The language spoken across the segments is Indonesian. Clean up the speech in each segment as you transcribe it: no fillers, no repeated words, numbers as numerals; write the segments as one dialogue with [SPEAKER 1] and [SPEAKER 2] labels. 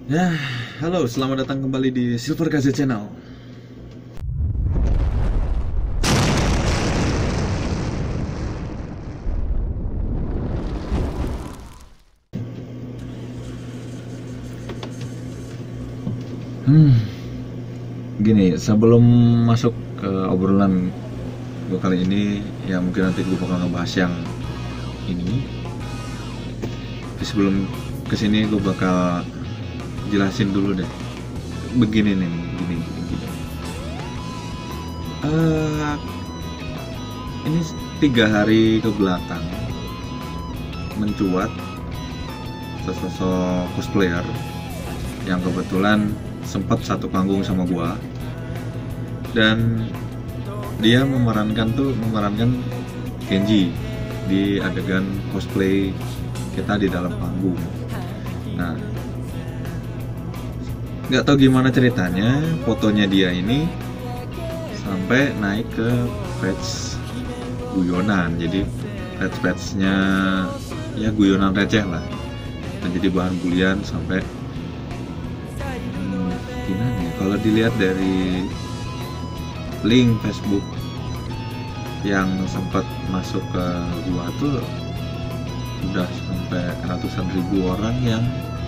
[SPEAKER 1] Ya, halo, selamat datang kembali di Silver KZ Channel. Gini, sebelum masuk ke obrolan gue kali ini, ya mungkin nanti gue bakal ngebahas yang ini. Tapi sebelum kesini gue bakal jelasin dulu deh. Begini nih, gini. Eh, ini 3 hari ke belakang mencuat sesosok cosplayer yang kebetulan sempat satu panggung sama gua, dan dia memerankan Kenji di adegan cosplay kita di dalam panggung. Nah, nggak tahu gimana ceritanya, fotonya dia ini sampai naik ke page guyonan. Jadi page-nya ya guyonan receh lah, dan jadi bahan bulian sampai gimana ya, kalau dilihat dari link Facebook yang sempat masuk ke gua tuh udah sampai ratusan ribu orang yang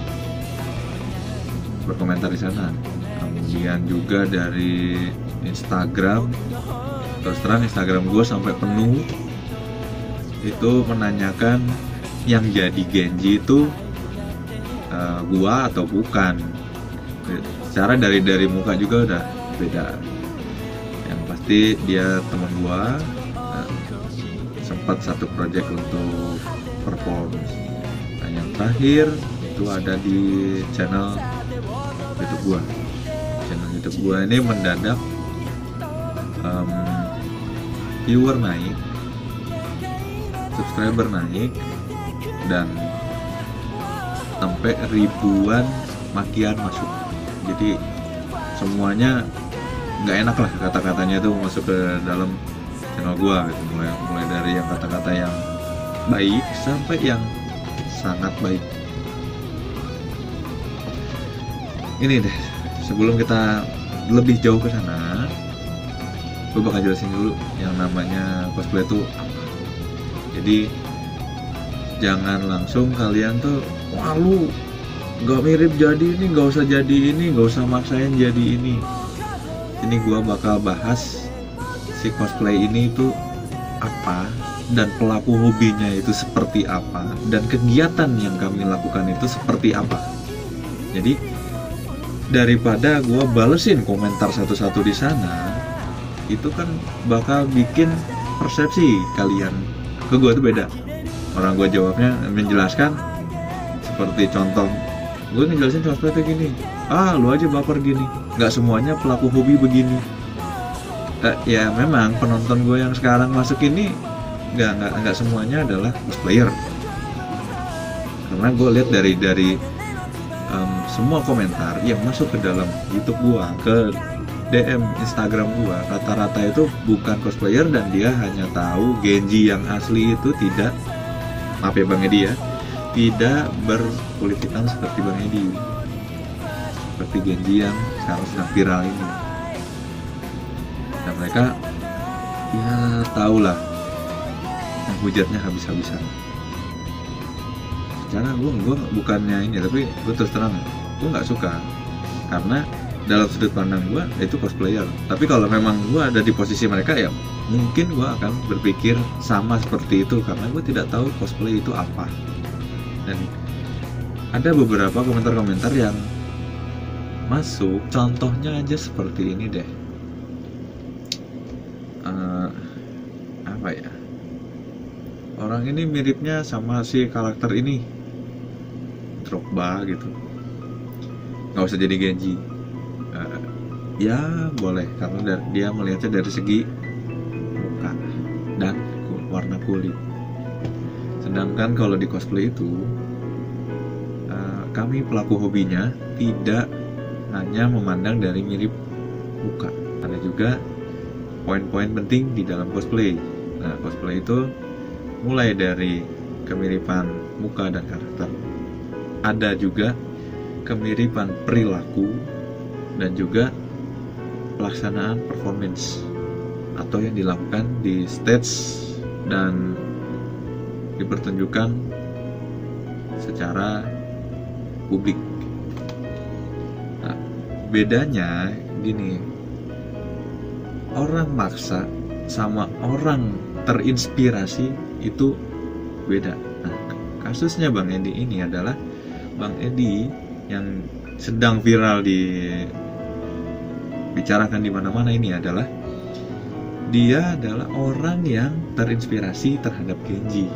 [SPEAKER 1] berkomentar di sana. Kemudian juga dari Instagram, terus terang Instagram gue sampai penuh, itu menanyakan yang jadi Genji itu gua atau bukan. Secara dari muka juga udah beda. Yang pasti dia teman gua, sempat satu project untuk perform. Nah, yang terakhir itu ada di channel YouTube gua. Channel YouTube gua ini mendadak viewer naik, subscriber naik, dan sampai ribuan makian masuk. Jadi semuanya nggak enak lah kata-katanya tuh masuk ke dalam channel gua gitu. Mulai dari yang kata-kata yang baik sampai yang sangat baik. Ini deh, sebelum kita lebih jauh ke sana, gue bakal jelasin dulu yang namanya cosplay itu apa. Jadi jangan langsung kalian tuh, wah lu nggak mirip jadi ini, nggak usah jadi ini, nggak usah maksain jadi ini. Ini gue bakal bahas si cosplay ini itu apa, dan pelaku hobinya itu seperti apa, dan kegiatan yang kami lakukan itu seperti apa. Jadi daripada gue balesin komentar satu-satu di sana, itu kan bakal bikin persepsi kalian ke gue tuh beda. Orang gue jawabnya menjelaskan seperti contoh, gue ngejelasin cosplay kayak gini, lu aja baper gini. Nggak semuanya pelaku hobi begini. Ya memang penonton gue yang sekarang masuk ini nggak semuanya adalah cosplayer, karena gue lihat dari semua komentar yang masuk ke dalam YouTube gue, ke DM Instagram gua, rata-rata itu bukan cosplayer, dan dia hanya tahu Genji yang asli itu tidak, maaf ya Bang Edi ya, tidak berkulit hitam seperti Bang Edi, seperti Genji yang sekarang sedang viral ini. Dan mereka ya tahulah menghujatnya habis-habisan. Secara gua bukannya ini, tapi gua terus terang gua nggak suka, karena dalam sudut pandang gue itu cosplayer. Tapi kalau memang gue ada di posisi mereka, ya mungkin gue akan berpikir sama seperti itu, karena gue tidak tahu cosplay itu apa. Dan ada beberapa komentar-komentar yang masuk, contohnya aja seperti ini deh. Apa ya, orang ini miripnya sama si karakter ini, Drogba gitu, nggak usah jadi Genji. Ya boleh, karena dia melihatnya dari segi muka dan warna kulit. Sedangkan kalau di cosplay itu, kami pelaku hobinya tidak hanya memandang dari mirip muka, ada juga poin-poin penting di dalam cosplay. Nah, cosplay itu mulai dari kemiripan muka dan karakter, ada juga kemiripan perilaku dan juga pelaksanaan performance atau yang dilakukan di stage dan dipertunjukkan secara publik. Nah, bedanya gini, orang maksa sama orang terinspirasi itu beda. Nah, kasusnya Bang Edi ini adalah Bang Edi yang sedang viral dibicarakan di mana-mana ini adalah dia adalah orang yang terinspirasi terhadap Genji.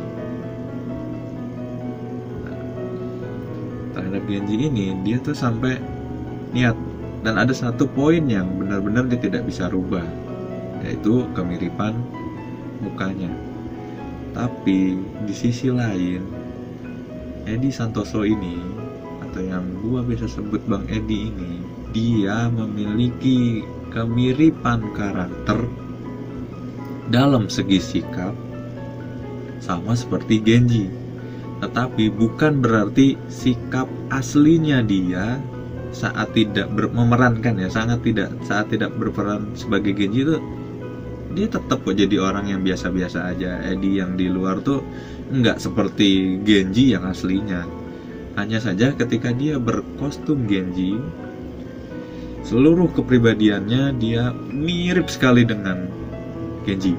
[SPEAKER 1] Nah, terhadap Genji ini dia tuh sampai niat, dan ada satu poin yang benar-benar dia tidak bisa rubah, yaitu kemiripan mukanya. Tapi di sisi lain, Edi Santoso ini, atau yang gua biasa sebut Bang Edi ini, dia memiliki kemiripan karakter dalam segi sikap sama seperti Genji. Tetapi bukan berarti sikap aslinya dia saat tidak memerankan ya, saat tidak berperan sebagai Genji itu dia tetap kok jadi orang yang biasa-biasa aja. Edi yang di luar tuh nggak seperti Genji yang aslinya. Hanya saja ketika dia berkostum Genji, seluruh kepribadiannya dia mirip sekali dengan Genji.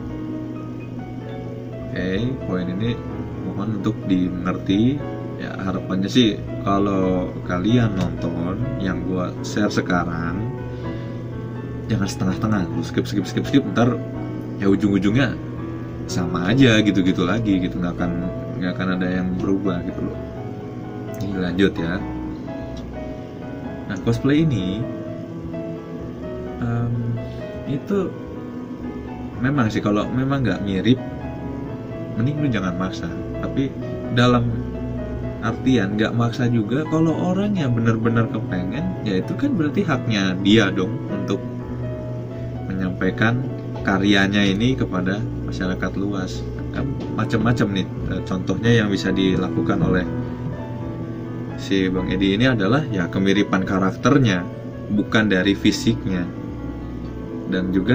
[SPEAKER 1] Oke, poin ini mohon untuk dimengerti. Ya, harapannya sih kalau kalian nonton yang gua share sekarang, jangan setengah-setengah, lu skip, ntar ya ujung-ujungnya sama aja gitu-gitu lagi gitu, nggak akan ada yang berubah gitu loh. Ini lanjut ya. Nah, cosplay ini itu memang sih kalau memang nggak mirip, mending lu jangan maksa. Tapi dalam artian nggak maksa juga, kalau orang yang benar-benar kepengen, ya itu kan berarti haknya dia dong untuk menyampaikan karyanya ini kepada masyarakat luas. Kan macam-macam nih contohnya yang bisa dilakukan oleh si Bang Edi ini adalah ya kemiripan karakternya, bukan dari fisiknya. Dan juga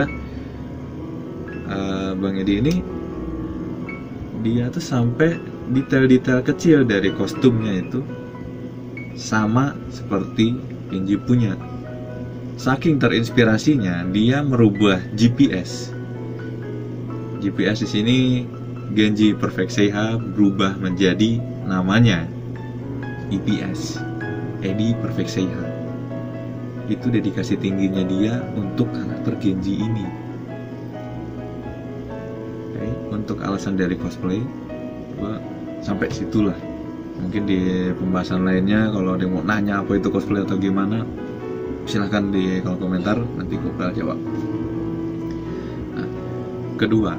[SPEAKER 1] Bang Edi ini dia tuh sampai detail-detail kecil dari kostumnya itu sama seperti Genji punya. Saking terinspirasinya, dia merubah GPS. GPS di sini Genji Perfect Seiha berubah menjadi namanya EPS, Edi Perfect Seiha. Itu dedikasi tingginya dia untuk karakter Genji ini. Oke, untuk alasan dari cosplay, gua sampai situlah. Mungkin di pembahasan lainnya kalau ada yang mau nanya apa itu cosplay atau gimana, silahkan di kolom komentar, nanti gue bakal jawab. Nah, kedua,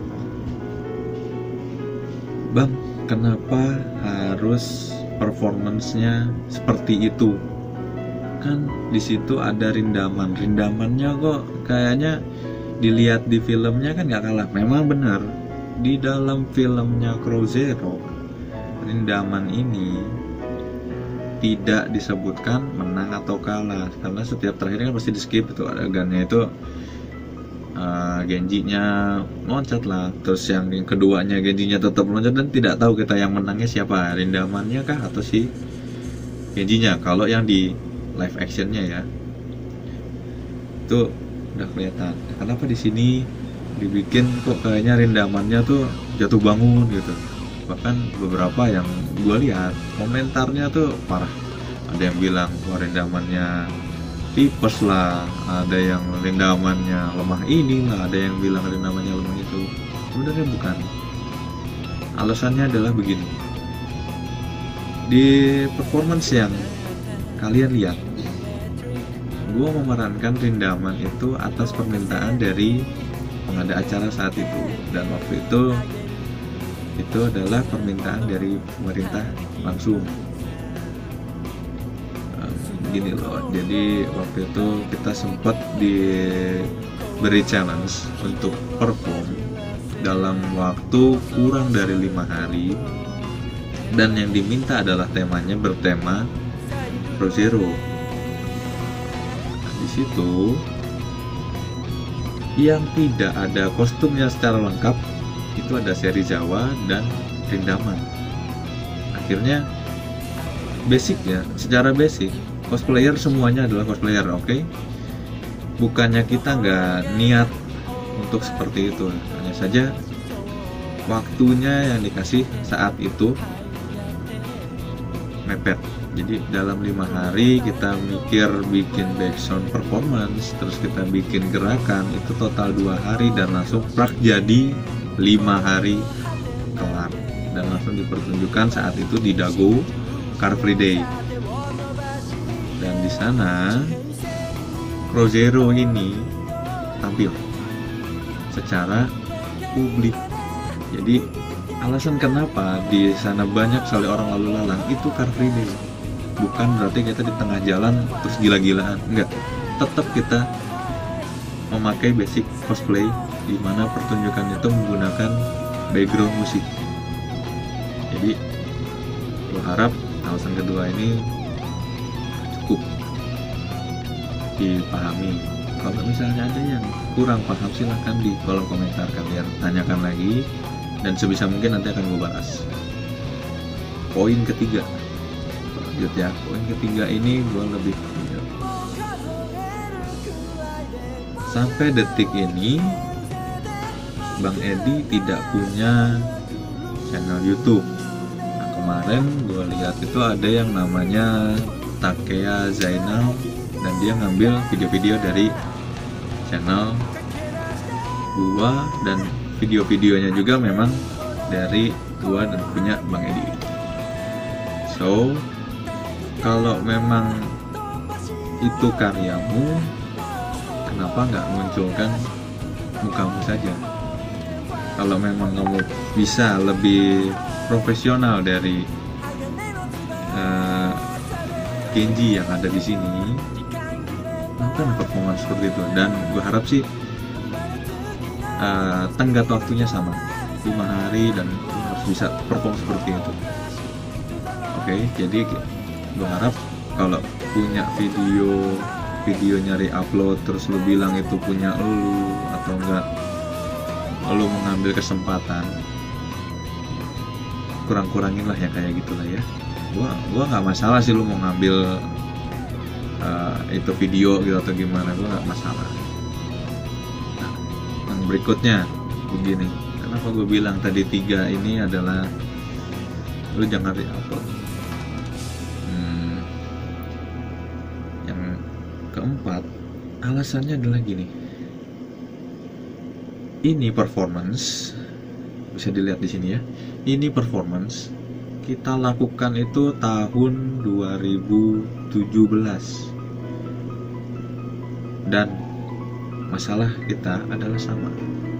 [SPEAKER 1] Bang, kenapa harus performance-nya seperti itu? Kan di situ ada rindamannya kok kayaknya dilihat di filmnya kan nggak kalah. Memang benar, di dalam filmnya Crow Zero, rindaman ini tidak disebutkan menang atau kalah, karena setiap terakhirnya kan pasti di skip itu adegannya itu. Genjinya loncat lah, terus yang keduanya Genjinya tetap loncat, dan tidak tahu kita yang menangnya siapa, rindamannya kah atau si Genjinya. Kalau yang di live actionnya ya itu udah kelihatan. Kenapa di sini dibikin kok kayaknya rindamannya tuh jatuh bangun gitu? Bahkan beberapa yang gue lihat komentarnya tuh parah. Ada yang bilang wah rindamannya tipes lah, ada yang rindamannya lemah ini lah, ada yang bilang rindamannya lemah itu. Sebenarnya bukan. Alasannya adalah begini. Di performance yang kalian lihat, gue memerankan rindaman itu atas permintaan dari pengada acara saat itu, dan waktu itu adalah permintaan dari pemerintah langsung. Gini loh, jadi waktu itu kita sempat diberi challenge untuk perform dalam waktu kurang dari 5 hari, dan yang diminta adalah temanya bertema Re:Zero. Nah, di situ yang tidak ada kostumnya secara lengkap itu ada Serizawa dan Rindaman. Akhirnya basicnya, secara basic cosplayer semuanya adalah cosplayer, oke? Bukannya kita nggak niat untuk seperti itu, hanya saja waktunya yang dikasih saat itu mepet. Jadi dalam 5 hari kita mikir bikin background performance, terus kita bikin gerakan, itu total 2 hari dan langsung prak jadi 5 hari kelar dan langsung dipertunjukkan saat itu di Dago Car Free Day. Dan di sana Re:Zero ini tampil secara publik. Jadi alasan kenapa di sana banyak sekali orang lalu lalang itu Car Free Day. Bukan berarti kita di tengah jalan terus gila-gilaan, enggak. Tetap kita memakai basic cosplay di mana pertunjukan itu menggunakan background musik. Jadi gue harap alasan kedua ini cukup dipahami. Kalau misalnya ada yang kurang paham silahkan di kolom komentar kalian tanyakan lagi dan sebisa mungkin nanti akan gue bahas. Poin ketiga, lanjut ya. Poin ketiga ini gue lebih sampai detik ini Bang Edi tidak punya channel YouTube. Nah, kemarin gue lihat itu ada yang namanya Takea Zainal dan dia ngambil video-video dari channel gua dan video-videonya juga memang dari gua dan punya Bang Edi. So kalau memang itu karyamu, kenapa nggak munculkan mukamu saja? Kalau memang kamu bisa lebih profesional dari Genji yang ada di sini, lakukan performance seperti itu. Dan gue harap sih tenggat waktunya sama 5 hari dan harus bisa perform seperti itu. Oke, jadi gue harap kalau punya video nyari upload terus lu bilang itu punya lu atau enggak lu mengambil kesempatan, kurang-kurangin lah ya kayak gitulah ya. Gua nggak masalah sih lu mau ngambil itu video gitu atau gimana, gua nggak masalah. Nah, yang berikutnya begini, kenapa gue bilang tadi 3 ini adalah lu jangan re-upload. Yang keempat, alasannya adalah gini, ini performance bisa dilihat di sini ya, ini performance kita lakukan itu tahun 2017 dan masalah kita adalah sama.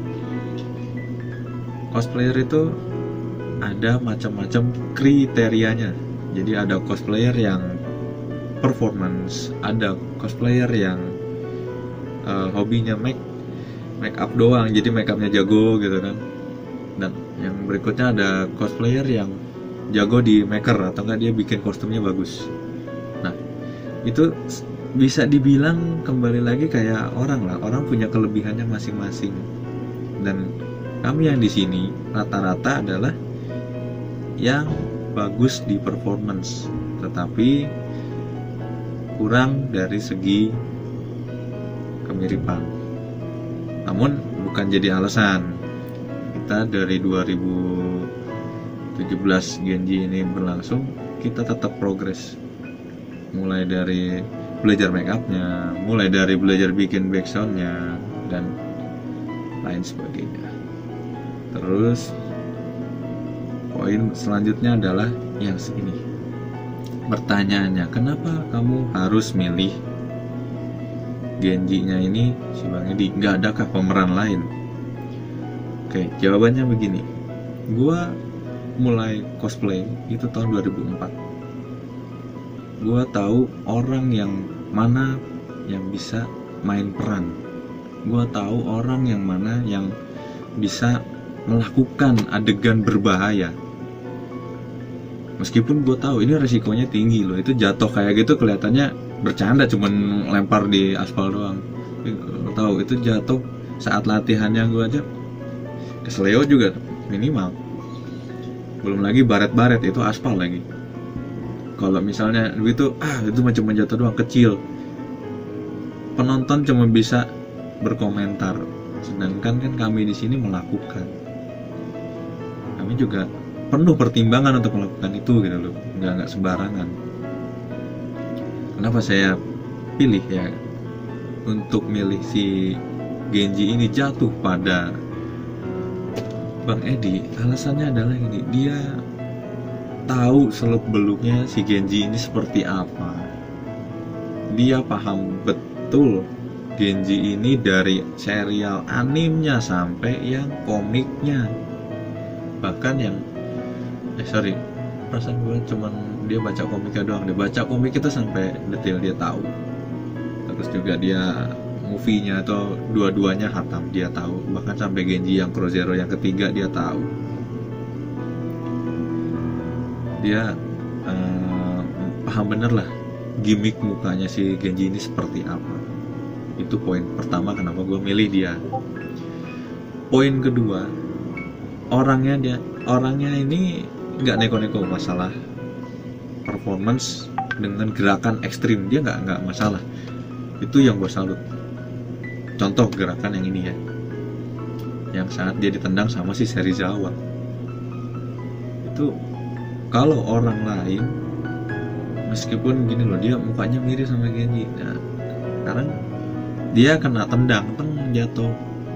[SPEAKER 1] Cosplayer itu ada macam-macam kriterianya. Jadi ada cosplayer yang performance, ada cosplayer yang hobinya make up doang, jadi make upnya jago gitu kan. Dan yang berikutnya ada cosplayer yang jago di maker atau enggak dia bikin kostumnya bagus. Nah, itu bisa dibilang kembali lagi kayak orang lah, orang punya kelebihannya masing-masing. Dan kami yang di sini rata-rata adalah yang bagus di performance, tetapi kurang dari segi kemiripan. Namun bukan jadi alasan kita dari 2017 Genji ini berlangsung, kita tetap progres. Mulai dari belajar make upnya, mulai dari belajar bikin backsoundnya dan lain sebagainya. Terus poin selanjutnya adalah yang segini. Pertanyaannya, kenapa kamu harus milih Genji-nya ini si Bang Edi? Gak adakah pemeran lain? Oke, jawabannya begini. Gua mulai cosplay itu tahun 2004. Gua tahu orang yang mana yang bisa main peran. Gua tahu orang yang mana yang bisa melakukan adegan berbahaya. Meskipun gue tahu ini resikonya tinggi loh, itu jatuh kayak gitu kelihatannya bercanda, cuman lempar di aspal doang. Lo tahu itu jatuh saat latihannya gue aja kesleo juga minimal. Belum lagi baret-baret, itu aspal lagi. Kalau misalnya begitu, itu cuma jatuh doang kecil. Penonton cuma bisa berkomentar, sedangkan kan kami di sini melakukan. Kami juga penuh pertimbangan untuk melakukan itu gitu loh, nggak sembarangan. Kenapa saya pilih ya untuk milih si Genji ini jatuh pada Bang Edi? Alasannya adalah ini, dia tahu seluk beluknya si Genji ini seperti apa. Dia paham betul Genji ini dari serial animenya sampai yang komiknya, bahkan yang perasaan gue cuman dia baca komiknya doang. Dia baca komik itu sampai detail dia tahu. Terus juga dia movie-nya atau dua-duanya hatam dia tahu. Bahkan sampai Genji yang Crow Zero yang ketiga dia tahu. Dia paham bener lah gimmick mukanya si Genji ini seperti apa. Itu poin pertama kenapa gue milih dia. Poin kedua, orangnya ini nggak neko-neko masalah performance dengan gerakan ekstrim. Dia nggak masalah. Itu yang gue salut. Contoh gerakan yang ini ya, yang saat dia ditendang sama si Serizawa. Itu kalau orang lain, meskipun gini loh, dia mukanya mirip sama Genji. Nah, sekarang dia kena tendang, jatuh.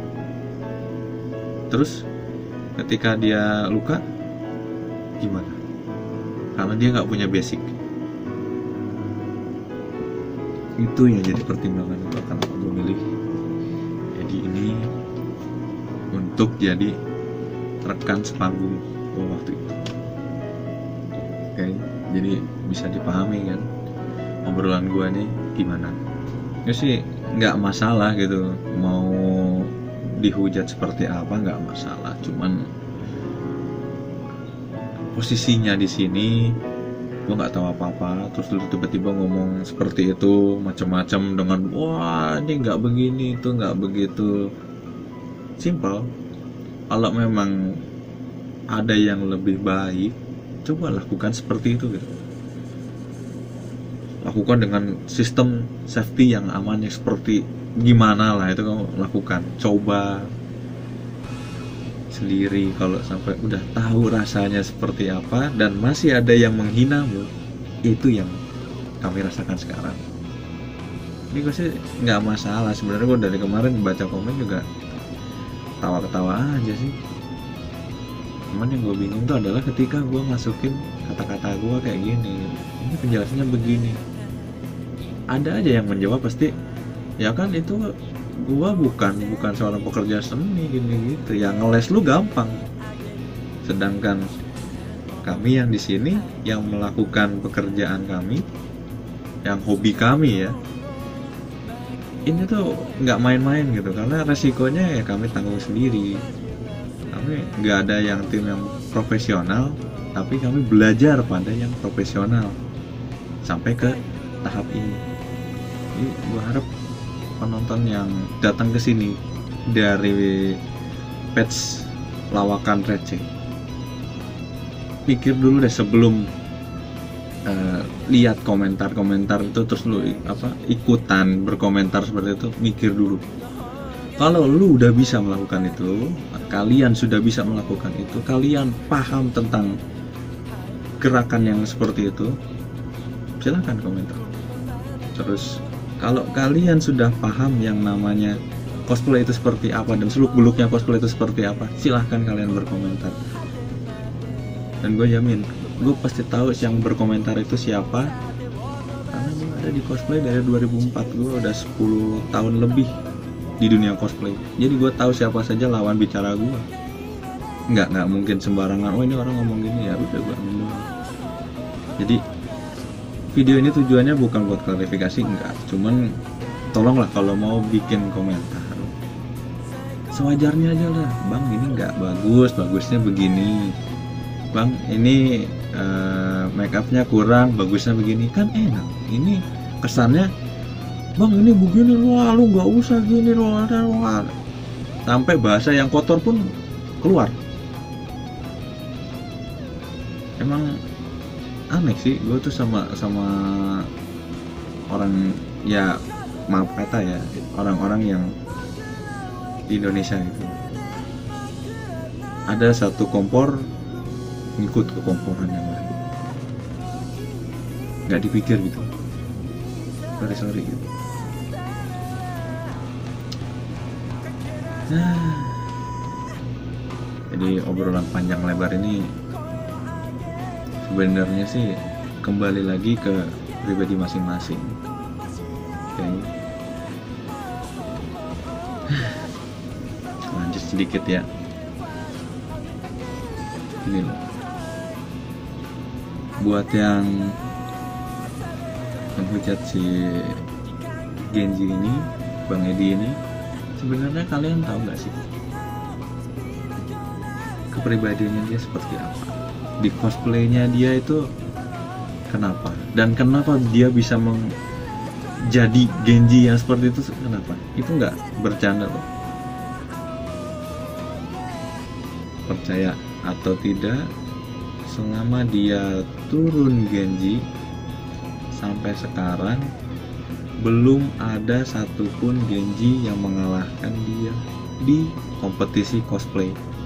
[SPEAKER 1] Terus ketika dia luka gimana? Karena dia nggak punya basic. Itu yang jadi pertimbangan kenapa gue milih Edi ini untuk jadi rekan sepanggung gue waktu itu. Oke, jadi bisa dipahami kan obrolan gue nih gimana. Ya sih nggak masalah gitu, mau dihujat seperti apa nggak masalah, cuman posisinya di sini gue nggak tahu apa-apa, terus lu tiba-tiba ngomong seperti itu macam-macam dengan wah ini nggak begini, itu nggak begitu. Simple. Kalau memang ada yang lebih baik, coba lakukan seperti itu gitu. Lakukan dengan sistem safety yang aman, yang seperti gimana lah itu kamu lakukan. Coba sendiri. Kalau sampai udah tahu rasanya seperti apa dan masih ada yang menghinamu, itu yang kami rasakan sekarang. Ini gue sih nggak masalah sebenarnya. Gue dari kemarin baca komen juga tawa-ketawa aja sih. Cuman yang gue bingung tuh adalah ketika gue masukin kata-kata gue kayak gini, ini penjelasannya begini, ada aja yang menjawab pasti ya kan itu gua bukan seorang pekerja seni gini gitu, yang ngeles lu gampang. Sedangkan kami yang di sini yang melakukan pekerjaan kami, yang hobi kami ya, ini tuh nggak main-main gitu, karena resikonya ya kami tanggung sendiri. Kami nggak ada yang tim yang profesional, tapi kami belajar pada yang profesional sampai ke tahap ini. Jadi gua harap penonton yang datang ke sini dari page lawakan receh, pikir dulu deh sebelum lihat komentar-komentar itu terus lu ikutan berkomentar seperti itu. Mikir dulu. Kalau lu udah bisa melakukan itu, kalian sudah bisa melakukan itu, kalian paham tentang gerakan yang seperti itu, silahkan komentar. Terus kalau kalian sudah paham yang namanya cosplay itu seperti apa dan seluk-beluknya cosplay itu seperti apa, silahkan kalian berkomentar. Dan gue jamin, gue pasti tahu yang berkomentar itu siapa, karena gue ada di cosplay dari 2004. Gue udah 10 tahun lebih di dunia cosplay, jadi gue tahu siapa saja lawan bicara gue. Nggak mungkin sembarangan, oh ini orang ngomong gini ya udah gue ngomong. Jadi video ini tujuannya bukan buat klarifikasi, enggak. Cuman tolonglah kalau mau bikin komentar sewajarnya aja lah. Bang ini enggak bagus, bagusnya begini. Bang ini make upnya kurang, bagusnya begini, kan enak. Ini kesannya, bang ini begini, wah lu nggak usah gini, wah, sampai bahasa yang kotor pun keluar. Emang aneh sih gue tuh sama orang, ya maaf kata ya, orang-orang yang di Indonesia itu ada satu kompor ngikut ke komporan yang lain, nggak dipikir gitu, sorry gitu. Nah, jadi obrolan panjang lebar ini sebenarnya sih kembali lagi ke pribadi masing-masing. Oke. Lanjut sedikit ya. Ini loh, buat yang menghujat si Genji ini, Bang Edi ini, sebenarnya kalian tahu nggak sih kepribadiannya dia seperti apa? Di cosplaynya dia itu kenapa? Dan kenapa dia bisa menjadi Genji yang seperti itu? Kenapa? Itu nggak bercanda loh. Percaya atau tidak, selama dia turun Genji sampai sekarang belum ada satupun Genji yang mengalahkan dia di kompetisi cosplay.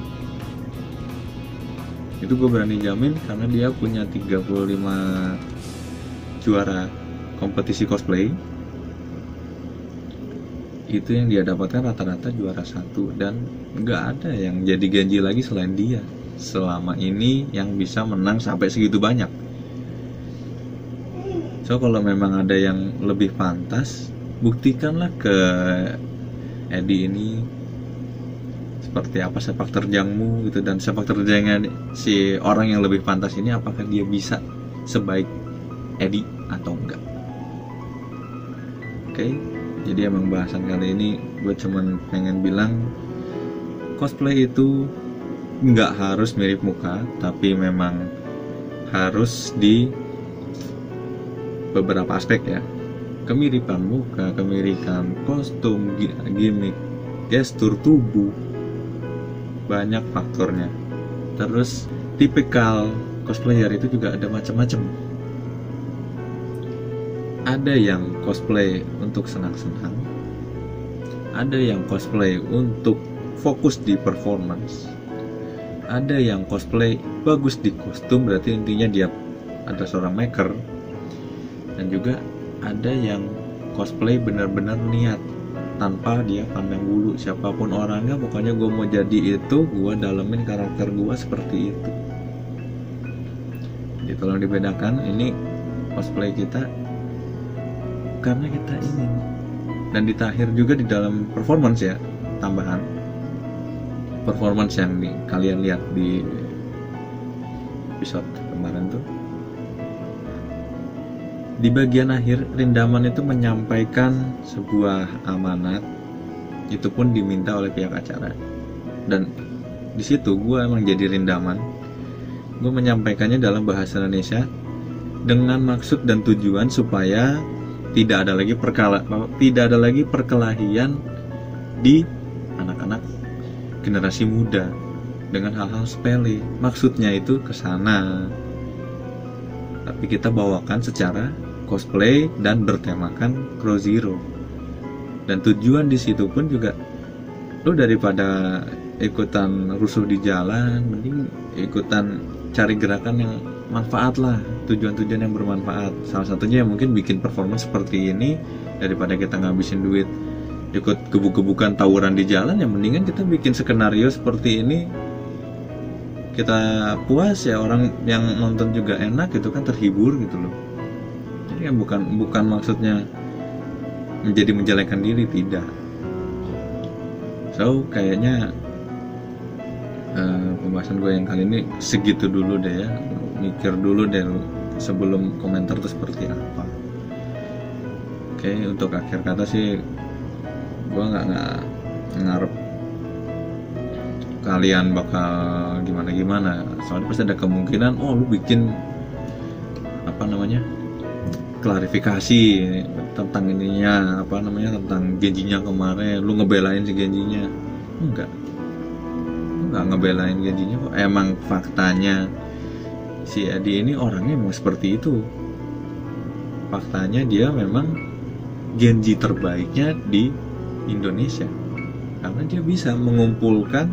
[SPEAKER 1] Itu gue berani jamin karena dia punya 35 juara kompetisi cosplay. Itu yang dia dapatkan rata-rata juara 1, dan nggak ada yang jadi Genji lagi selain dia selama ini yang bisa menang sampai segitu banyak. So kalau memang ada yang lebih pantas, buktikanlah ke Edi ini seperti apa sepak terjangmu gitu, dan sepak terjangnya si orang yang lebih pantas ini apakah dia bisa sebaik Edi atau enggak. Oke, jadi emang bahasan kali ini gue cuman pengen bilang cosplay itu nggak harus mirip muka, tapi memang harus di beberapa aspek ya. Kemiripan muka, kemiripan kostum, gimmick, gestur tubuh, banyak faktornya. Terus tipikal cosplayer itu juga ada macam-macam. Ada yang cosplay untuk senang-senang, ada yang cosplay untuk fokus di performance, ada yang cosplay bagus di kostum, berarti intinya dia ada seorang maker. Dan juga ada yang cosplay benar-benar niat, tanpa dia pandang bulu siapapun orangnya, pokoknya gue mau jadi itu, gue dalemin karakter gue seperti itu. Jadi tolong dibedakan, ini cosplay kita karena kita ingin. Dan di akhir juga di dalam performance ya, tambahan performance yang kalian lihat di episode kemarin tuh, di bagian akhir Rindaman itu menyampaikan sebuah amanat, itu pun diminta oleh pihak acara. Dan di situ gue emang jadi Rindaman, gue menyampaikannya dalam bahasa Indonesia dengan maksud dan tujuan supaya tidak ada lagi perkelahian di anak-anak generasi muda dengan hal-hal sepele. Maksudnya itu ke sana, tapi kita bawakan secara cosplay dan bertemakan Crow Zero. Dan tujuan di situ pun juga, lo daripada ikutan rusuh di jalan, mending ikutan cari gerakan yang manfaat lah, tujuan-tujuan yang bermanfaat. Salah satunya yang mungkin bikin performance seperti ini, daripada kita ngabisin duit ikut gebuk-gebukan tawuran di jalan, yang mendingan kita bikin skenario seperti ini, kita puas ya, orang yang nonton juga enak gitu kan, terhibur gitu loh. Jadi kan bukan maksudnya menjadi menjelekan diri, tidak. So kayaknya pembahasan gue yang kali ini segitu dulu deh ya. Mikir dulu deh sebelum komentar itu seperti apa. Oke, untuk akhir kata sih gue nggak ngarep kalian bakal gimana, soalnya pasti ada kemungkinan lu bikin klarifikasi tentang ininya, tentang Genjinya kemarin, lu ngebelain si Genjinya. Enggak ngebelain Genjinya kok. Emang faktanya si Edi ini orangnya memang seperti itu. Faktanya dia memang Genji terbaiknya di Indonesia, karena dia bisa mengumpulkan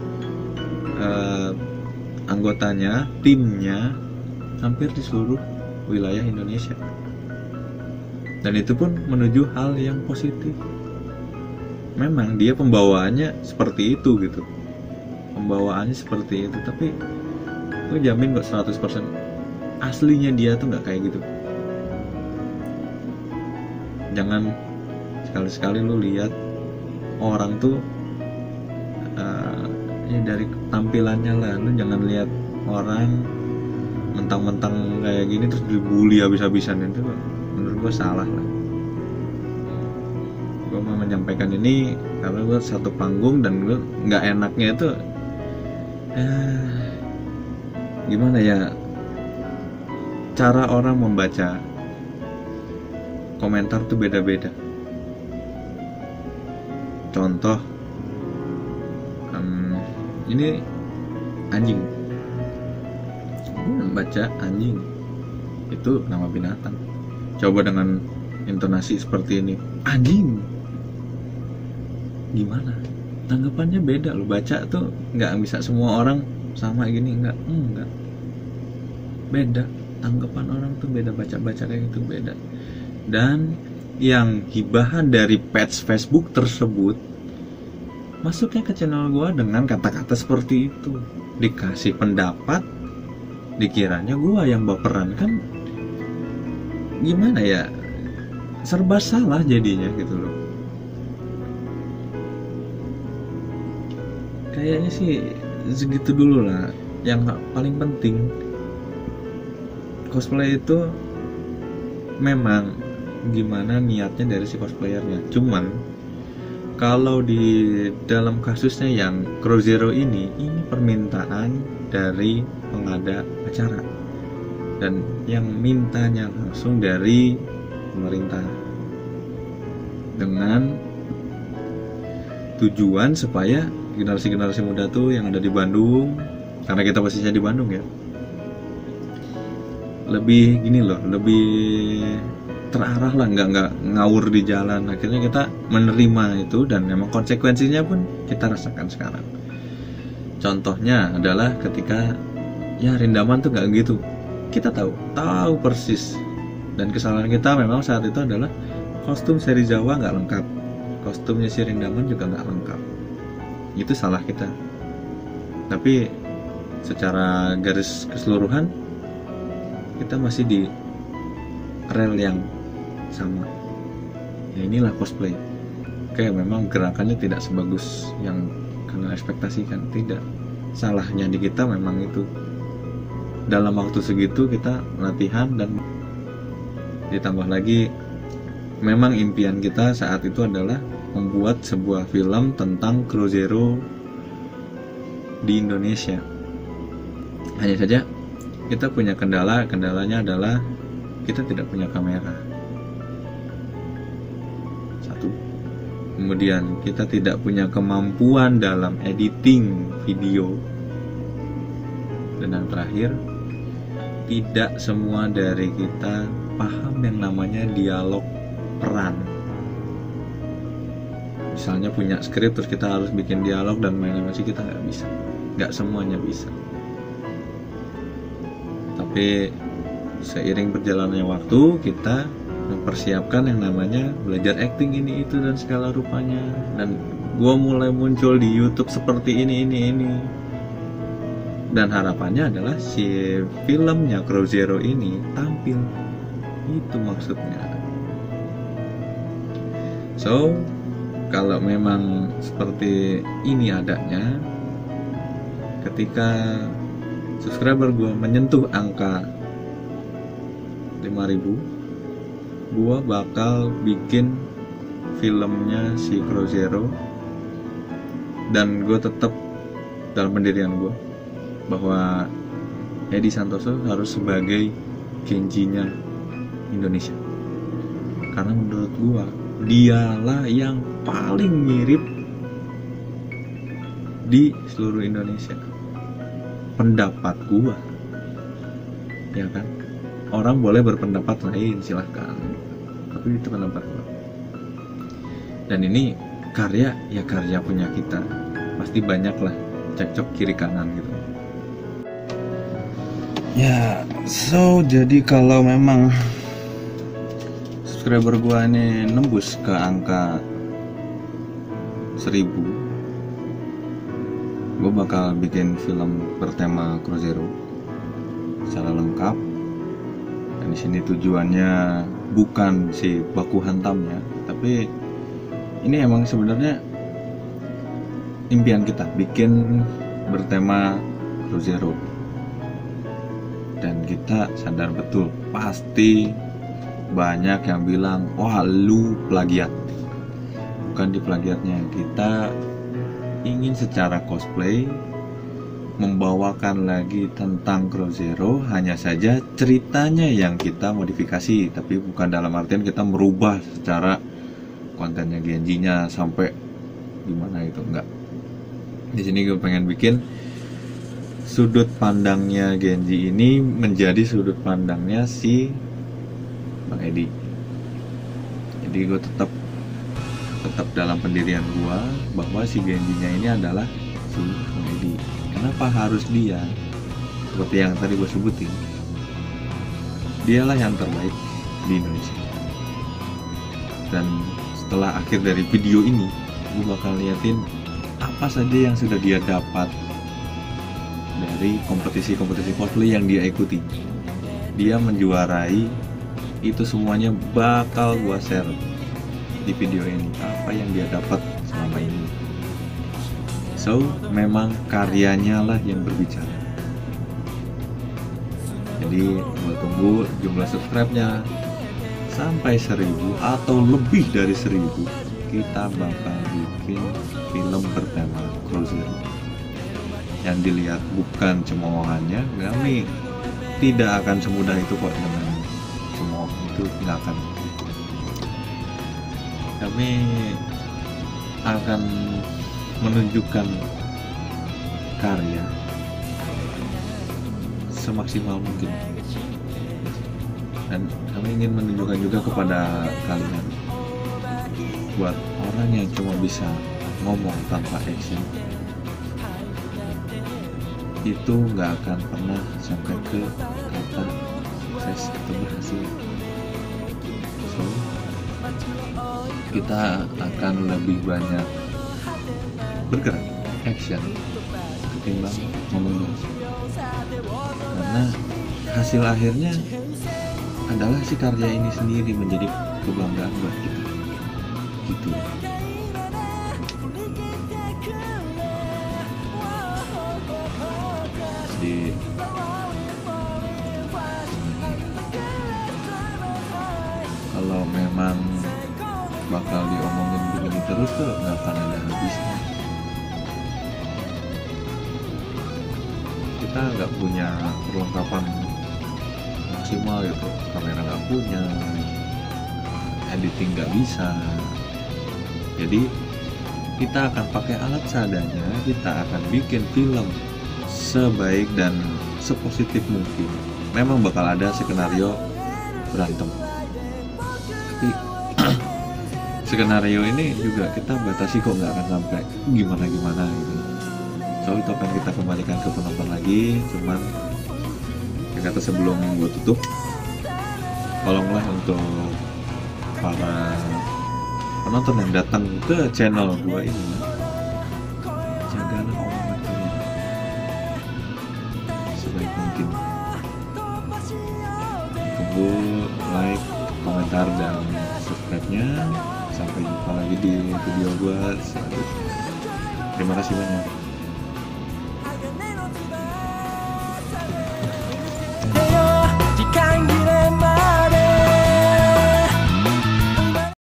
[SPEAKER 1] anggotanya, timnya hampir di seluruh wilayah Indonesia, dan itu pun menuju hal yang positif. Memang dia pembawaannya seperti itu gitu, tapi gue jamin kok 100% aslinya dia tuh nggak kayak gitu. Jangan sekali-sekali lu lihat orang tuh ya dari tampilannya lah. Lu jangan lihat orang mentang-mentang kayak gini terus dibully habis-habisan. Itu menurut gue salah lah. Gue mau menyampaikan ini karena gue satu panggung, dan gue nggak enaknya itu gimana ya, cara orang membaca komentar tuh beda-beda. Contoh, ini anjing, membaca anjing itu nama binatang, coba dengan intonasi seperti ini, anjing, gimana tanggapannya? Beda. Lo baca tuh nggak bisa semua orang sama gini, enggak, beda. Tanggapan orang tuh beda, baca kayak gitu beda. Dan yang hibahan dari page Facebook tersebut masuknya ke channel gua dengan kata-kata seperti itu, dikasih pendapat, dikiranya gua yang baperan. Kan gimana ya, serba salah jadinya gitu loh. Kayaknya sih segitu dulu lah. Yang paling penting, cosplay itu memang gimana niatnya dari si cosplayernya. Cuman kalau di dalam kasusnya yang Crow Zero ini permintaan dari pengada acara, dan yang mintanya langsung dari pemerintah, dengan tujuan supaya generasi muda tuh yang ada di Bandung, karena kita posisinya di Bandung ya, lebih gini loh, lebih terarah lah, nggak ngawur di jalan. Akhirnya kita menerima itu, dan memang konsekuensinya pun kita rasakan sekarang. Contohnya adalah ketika ya Rindaman tuh nggak gitu, kita tahu persis, dan kesalahan kita memang saat itu adalah kostum seri Jawa nggak lengkap, kostumnya si Rindaman juga nggak lengkap. Itu salah kita. Tapi secara garis keseluruhan kita masih di rel yang sama. Ya inilah cosplay. Oke, memang gerakannya tidak sebagus yang kalian ekspektasikan, tidak. Salahnya di kita memang itu. Dalam waktu segitu kita latihan, dan ditambah lagi memang impian kita saat itu adalah membuat sebuah film tentang Crow Zero di Indonesia. Hanya saja kita punya kendalanya adalah kita tidak punya kamera. Satu. Kemudian kita tidak punya kemampuan dalam editing video. Dan yang terakhir, tidak semua dari kita paham yang namanya dialog peran. Misalnya punya skrip terus kita harus bikin dialog dan main animasi, kita nggak bisa. Nggak semuanya bisa. Tapi seiring berjalannya waktu, kita mempersiapkan yang namanya belajar acting ini itu dan segala rupanya, dan gue mulai muncul di YouTube seperti ini. Dan harapannya adalah si filmnya Crow Zero ini tampil, itu maksudnya. So kalau memang seperti ini adanya, ketika subscriber gue menyentuh angka 5.000, gue bakal bikin filmnya si Crow Zero, dan gue tetap dalam pendirian gue bahwa Edi Santoso harus sebagai Genji-nya Indonesia, karena menurut gue dialah yang paling mirip di seluruh Indonesia. Pendapat gue, ya kan, orang boleh berpendapat lain, silahkan, tapi itu pendapat gue. Dan ini karya punya kita, pasti banyak lah cekcok kiri kanan gitu. Ya, so jadi kalau memang subscriber gua ini nembus ke angka 1000, gua bakal bikin film bertema Cruzeiro secara lengkap. Dan di sini tujuannya bukan si baku hantamnya, tapi ini emang sebenarnya impian kita bikin bertema Cruzeiro. Dan kita sadar betul pasti banyak yang bilang, wah lu plagiat. Bukan di plagiatnya, kita ingin secara cosplay membawakan lagi tentang Cruzeiro, hanya saja ceritanya yang kita modifikasi, tapi bukan dalam artian kita merubah secara kontennya Genji-nya sampai gimana itu, enggak. Di sini gue pengen bikin sudut pandangnya Genji ini menjadi sudut pandangnya si Bang Edi. Jadi gue tetap dalam pendirian gue bahwa si Genji-nya ini adalah si Bang Edi. Kenapa harus dia? Seperti yang tadi gue sebutin, dialah yang terbaik di Indonesia. Dan setelah akhir dari video ini, gue bakal liatin apa saja yang sudah dia dapat dari kompetisi-kompetisi cosplay yang dia ikuti. Dia menjuarai, itu semuanya bakal gua share di video ini, apa yang dia dapat selama ini. So, memang karyanya lah yang berbicara. Jadi gua tunggu jumlah subscribe-nya sampai 1000 atau lebih dari 1000, kita bakal bikin film bertema Cruzeiro. Yang dilihat bukan cemoohannya, kami tidak akan semudah itu kok dengan cemooh itu, nggak akan. Kami akan menunjukkan karya semaksimal mungkin, dan kami ingin menunjukkan juga kepada kalian, buat orang yang cuma bisa ngomong tanpa action, itu nggak akan pernah sampai ke kata sukses atau berhasil. So, kita akan lebih banyak bergerak, action, ketimbang ngomong. Karena hasil akhirnya adalah si karya ini sendiri menjadi kebanggaan buat kita. Gitu. Jadi kalau memang bakal diomongin begini terus tuh nggak akan ada habisnya. Kita nggak punya perlengkapan maksimal gitu, kamera nggak punya, editing nggak bisa. Jadi kita akan pakai alat seadanya, kita akan bikin film sebaik dan sepositif mungkin. Memang bakal ada skenario berantem, tapi skenario ini juga kita batasi kok, nggak akan sampai gimana-gimana gitu. So itu akan kita kembalikan ke penonton lagi. Cuman yang kata sebelum gue tutup, tolonglah untuk para penonton yang datang ke channel gue ini, jagalah omongan kalian sebaik mungkin. Tunggu like, komentar, dan subscribe-nya. Sampai jumpa lagi di video gue selanjutnya. Terima kasih banyak.